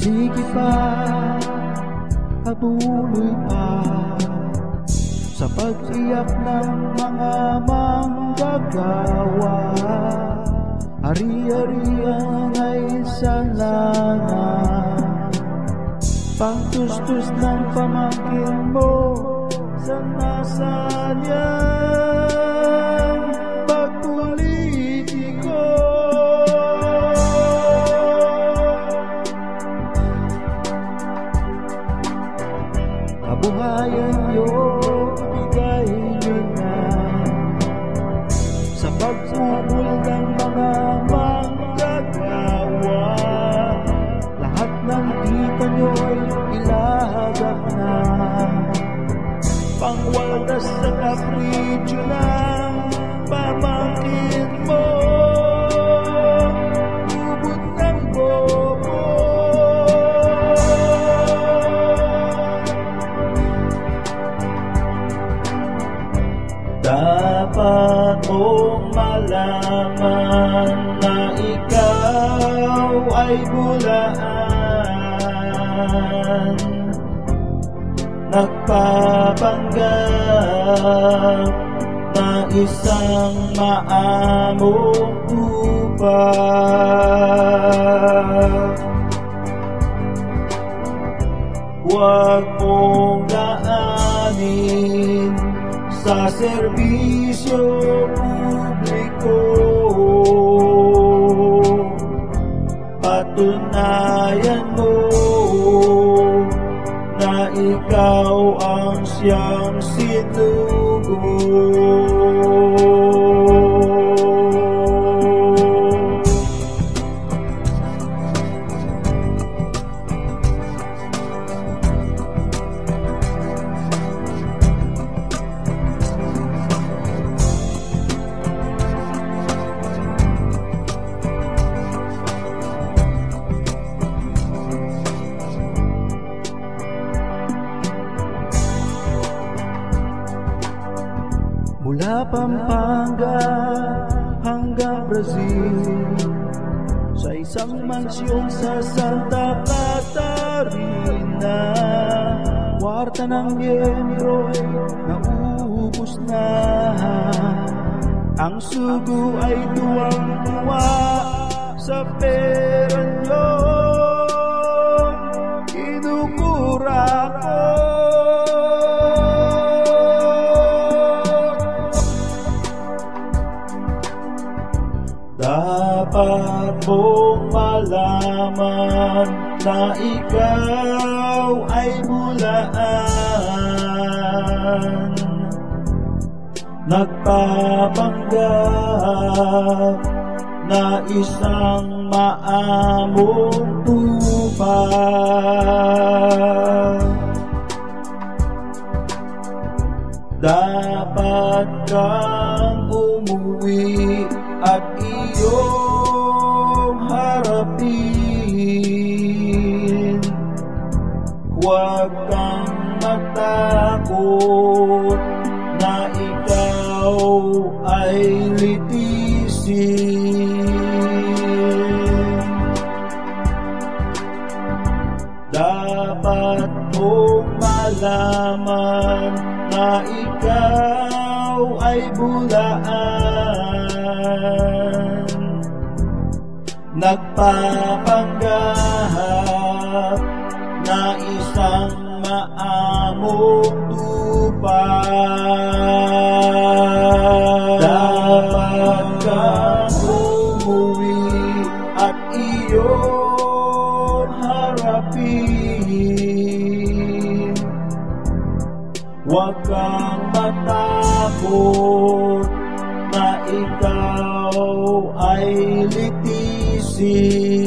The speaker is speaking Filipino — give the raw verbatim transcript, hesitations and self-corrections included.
Sige pa, patuloy pa sa pag-iyak ng mga manggagawa. Ari-arian ay salana, pangtustos ng pamangkin mo sa nasalyang pagpolitiko. Kabuhayan nyo, ibigay nyo na sa pagpupul ng mga manggagawa. Lahat ng kita nyo'y ilahagak na, pangwaldas sa kapritsyo ng pamangkin mo. Lubot ng bobo, dapat mong malaman na ikaw ay bulaan, nagpapanggap na isang maamong tupa. Huwag mong daanin sa serbisyo publiko, patunayan mo na ikaw ang siyang sinugo. Mula Pampanga hanggang Brazil, sa isang mansyon sa Santa Catarina, kwarta ng miyembro'y nauubos na. Ang sugo ay tuwang-tuwa sa pera nyo, kinukura ko. Dapat mong malaman na ikaw ay bulaan, nagpapanggap na isang maamong tupa. Dapat kang umuwi at iyong harapin. Huwag kang matakot na ikaw ay litisin. Dapat mong malaman na ikaw ay bulaan, nagpapanggap na isang maamong tupa. Dapat kang umuwi at iyong harapin. Huwag kang matakot na ikaw ay litisin.